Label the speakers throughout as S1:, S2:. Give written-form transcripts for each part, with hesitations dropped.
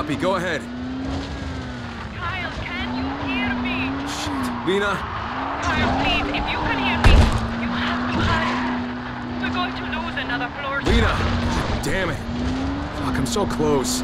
S1: Copy, go ahead.
S2: Kyle, can you hear me?
S1: Shit. Lena?
S2: Kyle, please, if you can hear me, you have to hide. We're going to lose another floor.
S1: Lena! Damn it. Fuck, I'm so close.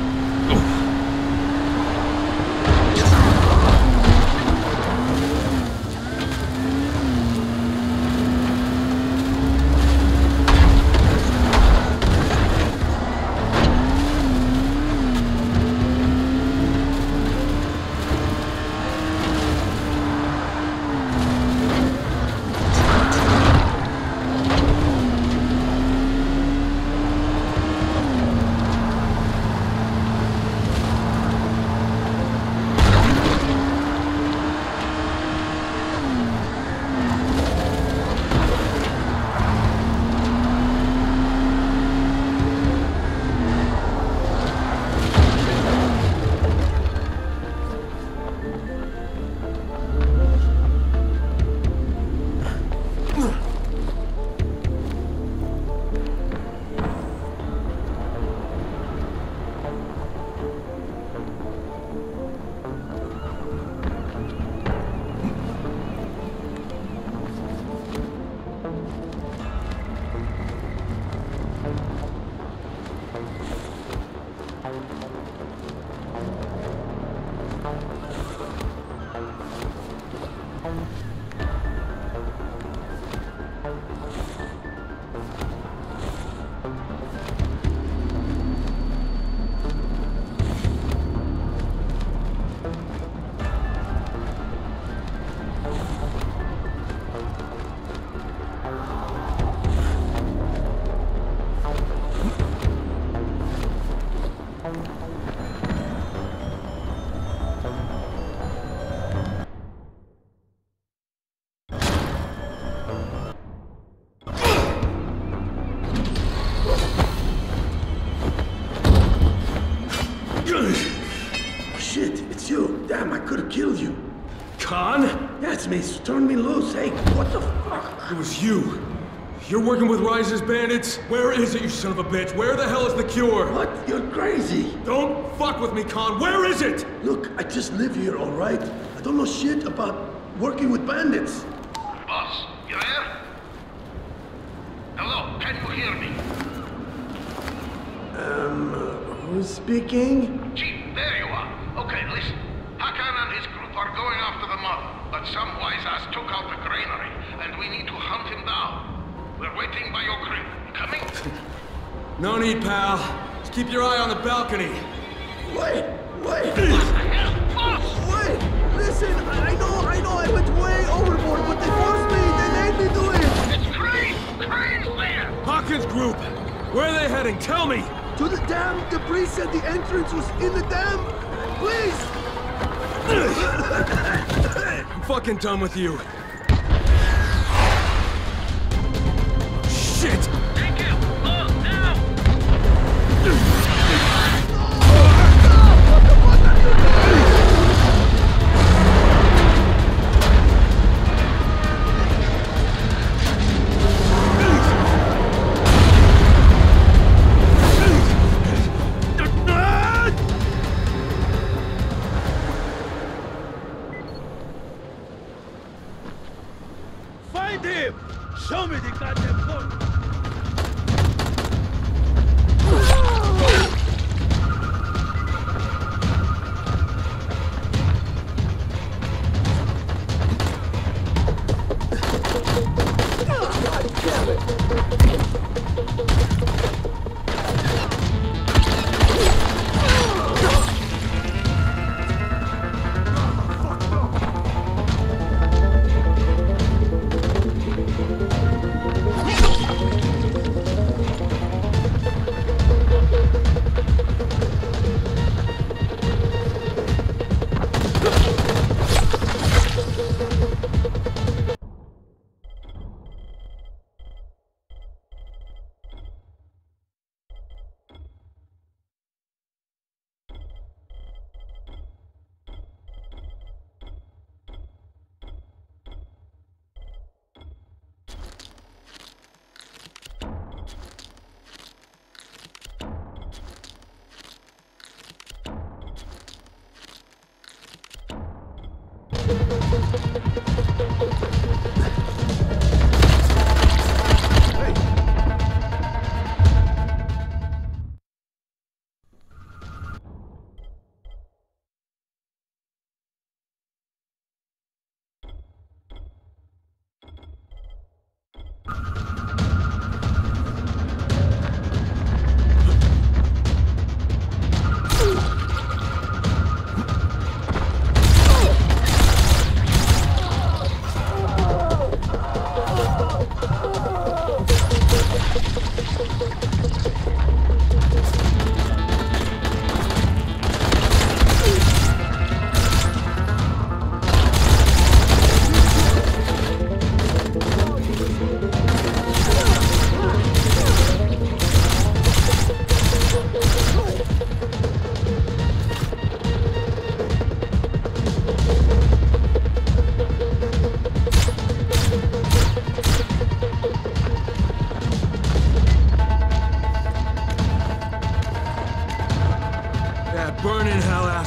S3: Shit, it's you. Damn, I could have killed you.
S1: Khan?
S3: That's me. Turn me loose. Hey, what the fuck?
S1: It was you. You're working with Rise's bandits? Where is it, you son of a bitch? Where the hell is the cure?
S3: What? You're crazy.
S1: Don't fuck with me, Khan. Where is it?
S3: Look, I just live here, all right? I don't know shit about working with bandits.
S4: Boss, you there? Hello, can you hear me?
S3: Who's speaking?
S4: Chief, there you are. Okay, listen. Hakan and his group are going after the mother, but some wise ass took out the granary, and we need to hunt him down. We're waiting by your crib. Coming?
S1: No need, pal. Just keep your eye on the balcony.
S3: Wait!
S4: What the hell? Boss!
S3: Wait! Listen, I know I went way overboard, but they forced me. They made me do it.
S4: It's Crane! Crane's there!
S1: Hawkins Group! Where are they heading? Tell me!
S3: To the dam. The priest said the entrance was in the dam. Please!
S1: I'm fucking done with you. Shit!
S4: Take him! Oh, now!
S3: What the fuck are you doing?
S5: Find him! Show me the goddamn phone!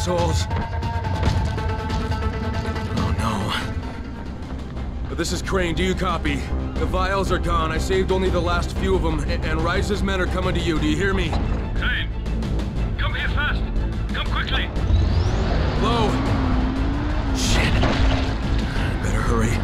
S1: assholes. Oh no. This is Crane, do you copy? The vials are gone. I saved only the last few of them, and Rise's men are coming to you. Do you hear me?
S5: Crane, come here fast. Come quickly.
S1: Low. Shit. Better hurry.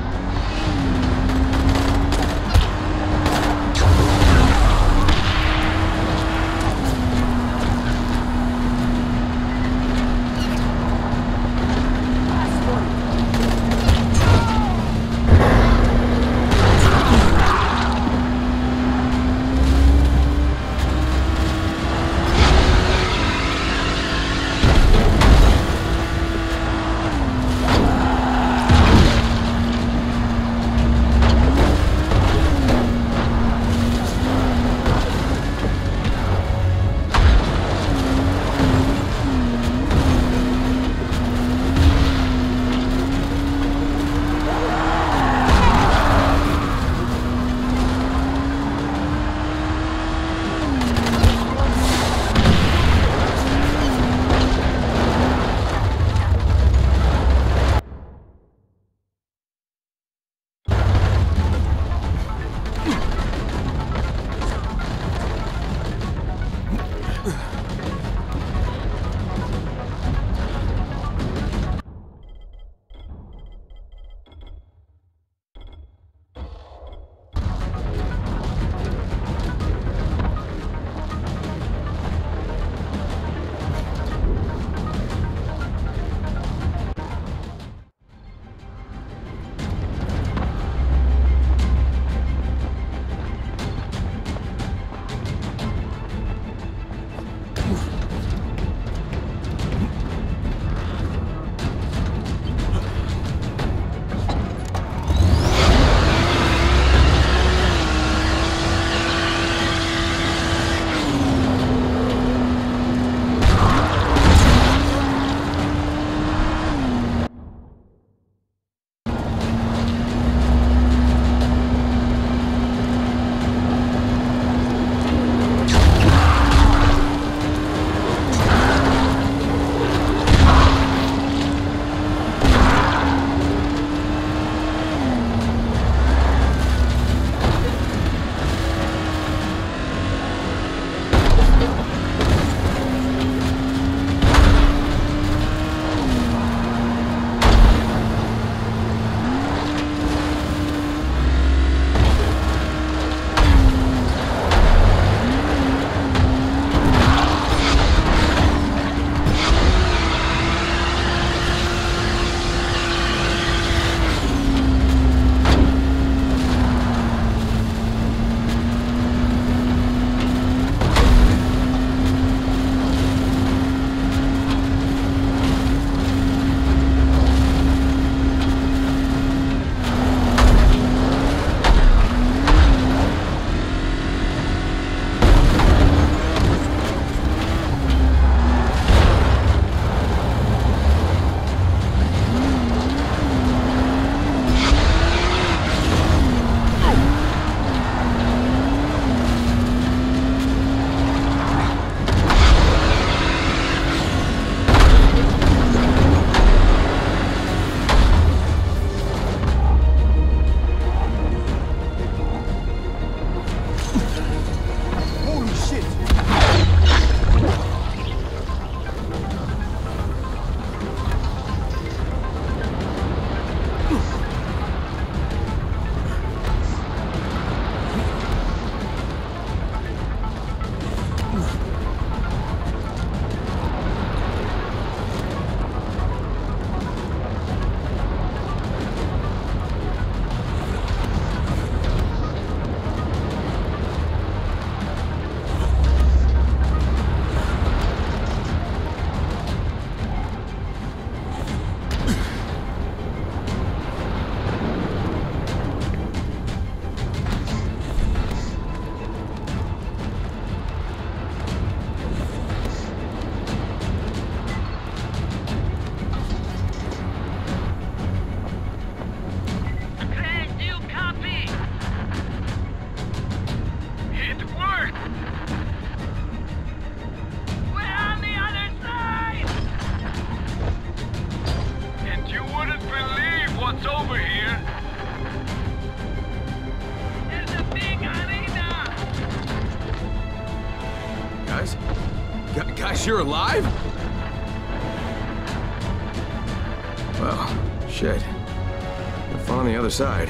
S5: What's over here?
S2: There's a big arena!
S1: Guys? Guys, you're alive? Well, shit. Have fun on the other side.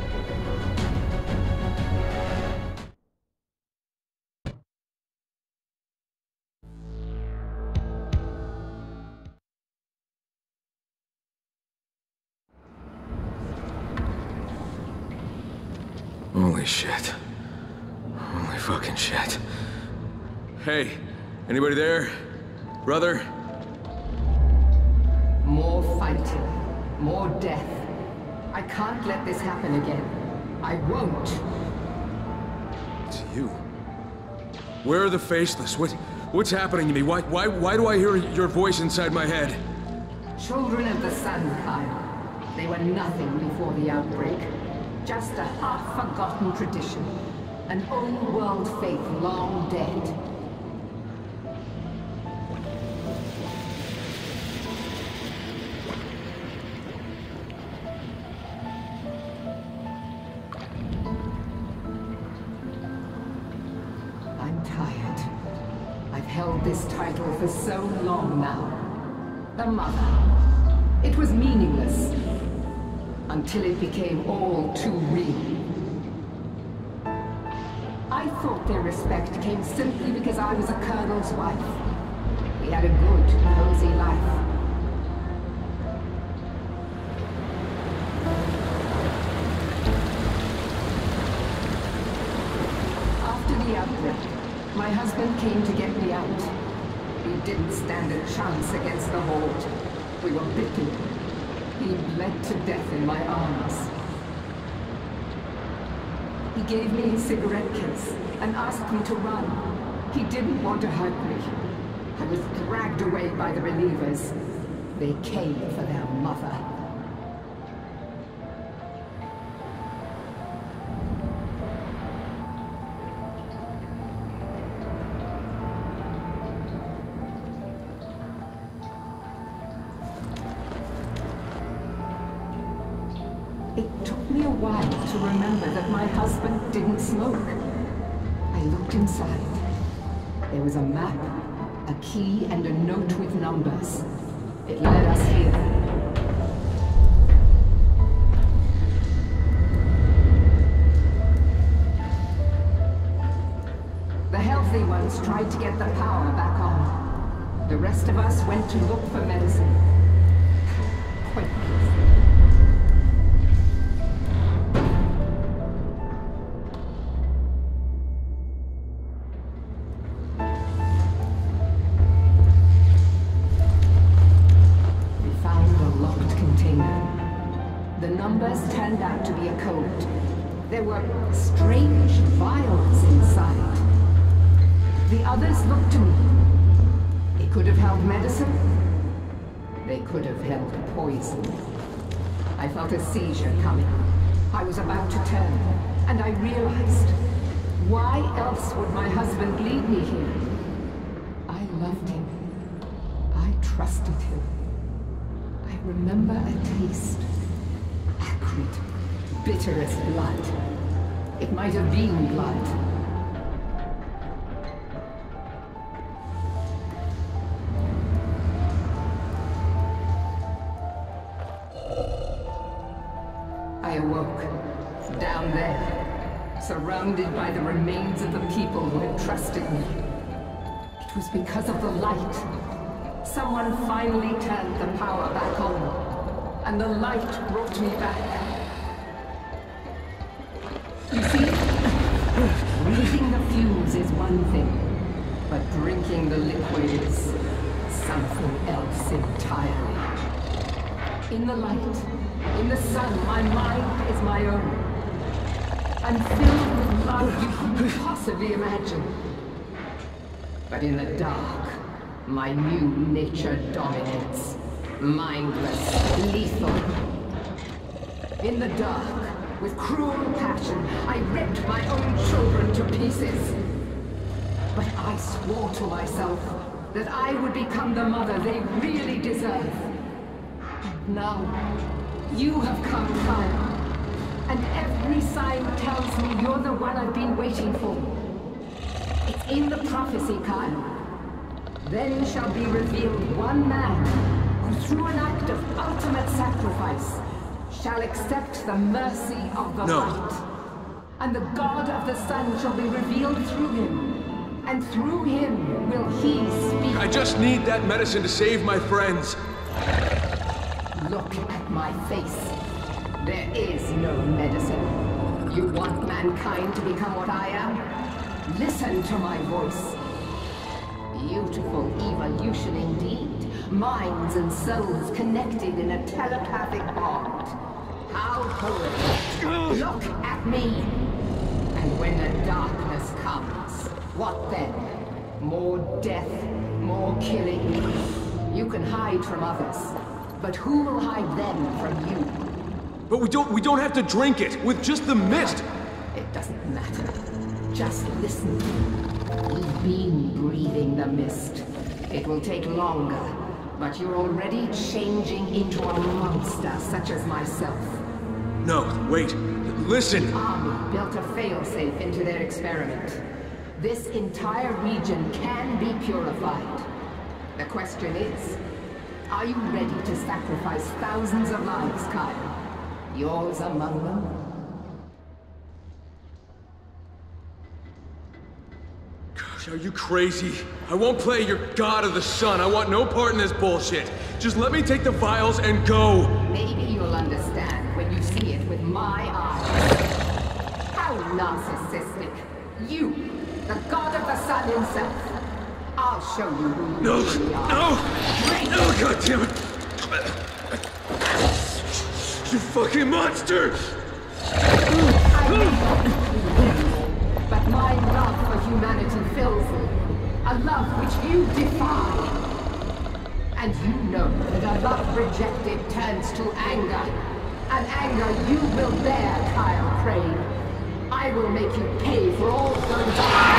S1: Holy shit. Holy fucking shit. Hey, anybody there? Brother?
S6: More fighting, more death. I can't let this happen again. I won't.
S1: It's you. Where are the Faceless? What's happening to me? Why do I hear your voice inside my head?
S6: Children of the Sun, Kyle. They were nothing before the outbreak. Just a half-forgotten tradition. An old-world faith long dead. I'm tired. I've held this title for so long now. The Mother. It was meaningless. Until it became all too real. I thought their respect came simply because I was a colonel's wife. We had a good, cozy life. After the outbreak, my husband came to get me out. We didn't stand a chance against the Horde. We were bitten. He bled to death in my arms. He gave me his cigarette case and asked me to run. He didn't want to hurt me. I was dragged away by the relievers. They came for their mother. It took me a while to remember that my husband didn't smoke. I looked inside. There was a map, a key, and a note with numbers. It led us here. The healthy ones tried to get the power back on. The rest of us went to look for medicine. Pointless. Turned out to be a code. There were strange vials inside. The others looked to me. They could have held medicine. They could have held poison. I felt a seizure coming. I was about to turn, and I realized, why else would my husband lead me here? I loved him. I trusted him. I remember a taste. Acrid, bitter as blood. It might have been blood. I awoke, down there, surrounded by the remains of the people who had trusted me. It was because of the light. Someone finally turned the power back on. And the light brought me back. You see, reading the fuse is one thing, but drinking the liquid is something else entirely. In the light, in the sun, my mind is my own. I'm filled with love you couldn't possibly imagine. But in the dark, my new nature dominates. Mindless, lethal. In the dark, with cruel passion, I ripped my own children to pieces. But I swore to myself that I would become the mother they really deserve. And now, You have come, Kyle. And every sign tells me you're the one I've been waiting for. It's in the prophecy, Kyle. Then shall be revealed one man who, through an act of ultimate sacrifice, shall accept the mercy of the light. And the God of the sun shall be revealed through him. And through him will he speak.
S1: I just need that medicine to save my friends.
S6: Look at my face. There is no medicine. You want mankind to become what I am? Listen to my voice. Beautiful evolution indeed. Minds and souls connected in a telepathic bond. How poetic. Look at me. And when the darkness comes, what then? More death, more killing. You can hide from others, but who will hide them from you?
S1: But we don't have to drink it with just the mist.
S6: It doesn't matter. Just listen. We've been breathing the mist. It will take longer, but you're already changing into a monster such as myself.
S1: No, wait. Listen.
S6: Army built a failsafe into their experiment. This entire region can be purified. The question is, are you ready to sacrifice thousands of lives, Kyle? Yours among them?
S1: Gosh, are you crazy? I won't play your God of the Sun. I want no part in this bullshit. Just let me take the vials and go.
S6: Maybe you'll understand when you see it with my eyes. How narcissistic. You, the God of the Sun himself. I'll show you who you really are.
S1: No, God damn it! You fucking monster!
S6: I may not be you, but my love for humanity fills me. A love which you defy. And you know that a love rejected turns to anger. An anger you will bear, Kyle Crane. I will make you pay for all those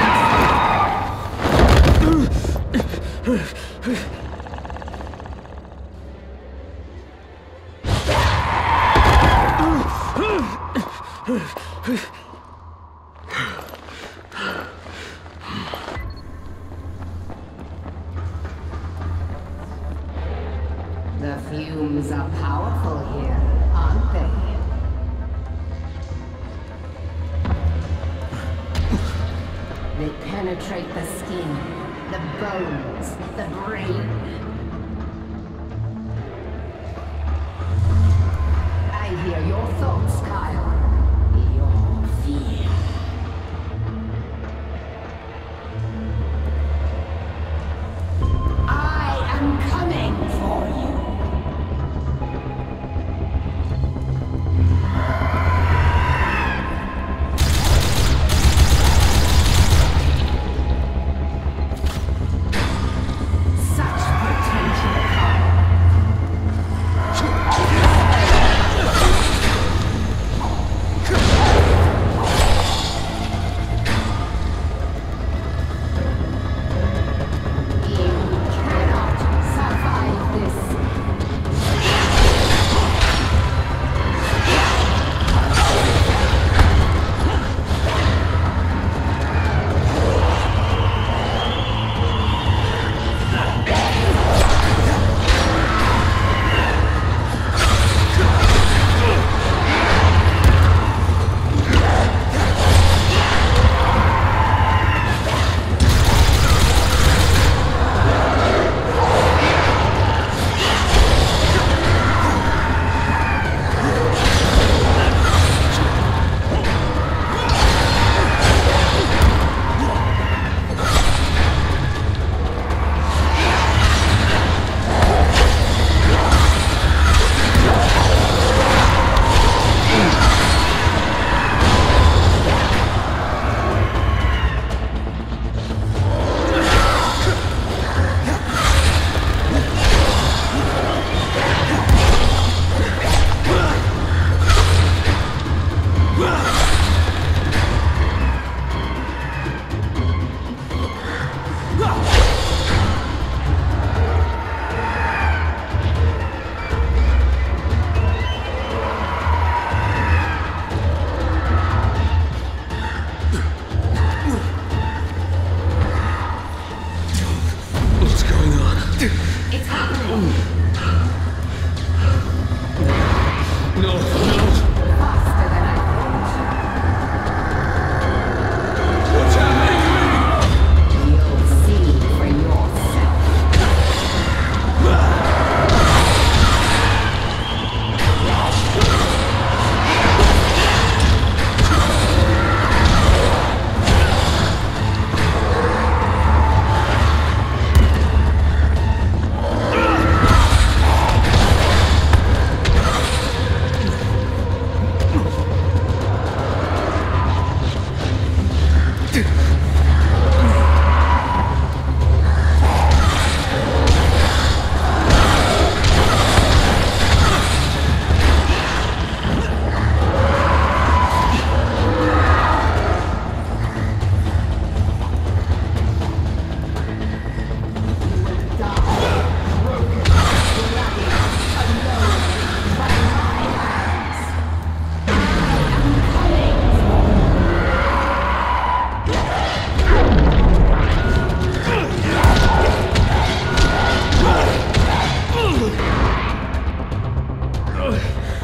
S6: actions. The fumes are powerful here, aren't they? They penetrate the skin, the bones, the brain. I hear your thoughts, Kyle. Your fear. I am coming for you.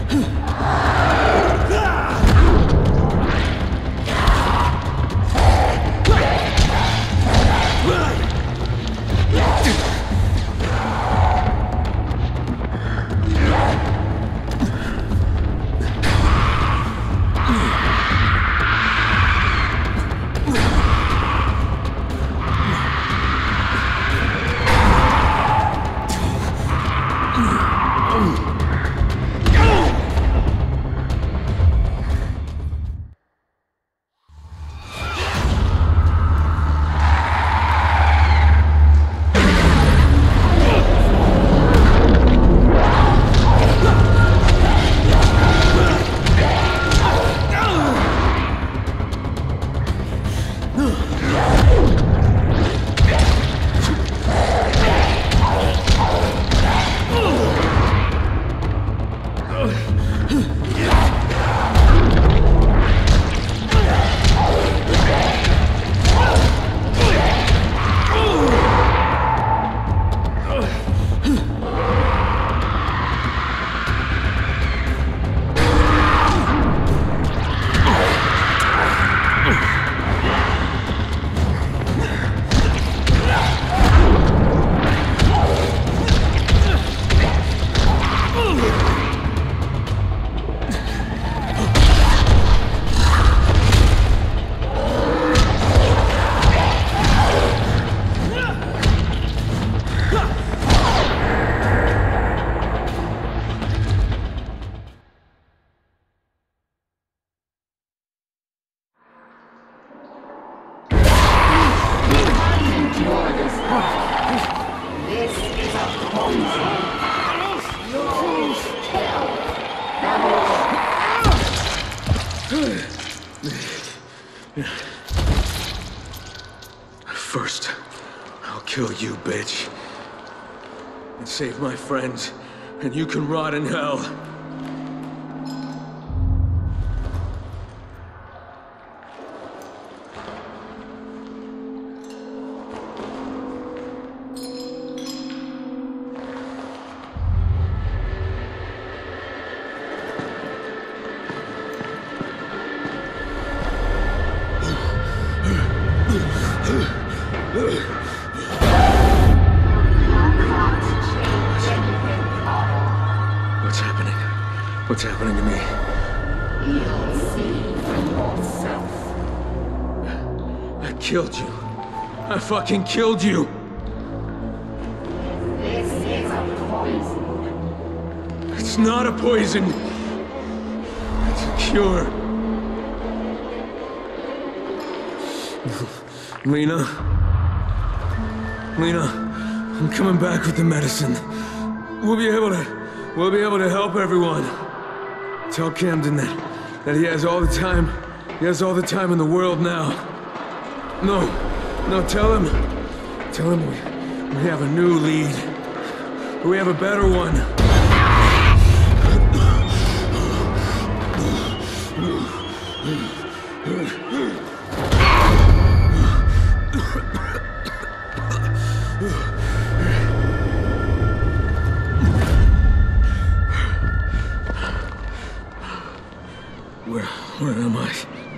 S1: First, I'll kill you, bitch. And save my friends, and you can rot in hell. What's happening? What's happening to me?
S6: You'll see for yourself.
S1: I killed you. I fucking killed you.
S6: This is a poison.
S1: It's not a poison. It's a cure. Lena, I'm coming back with the medicine. We'll be able to help everyone. Tell Camden that he has all the time. He has all the time in the world now. No, tell him we have a new lead. We have a better one. Where am I?